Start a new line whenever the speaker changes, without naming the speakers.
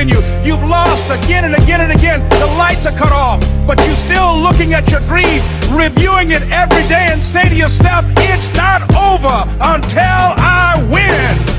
in you. You've lost again and again and again. The lights are cut off, but you're still looking at your dream, reviewing it every day and say to yourself, it's not over until I win.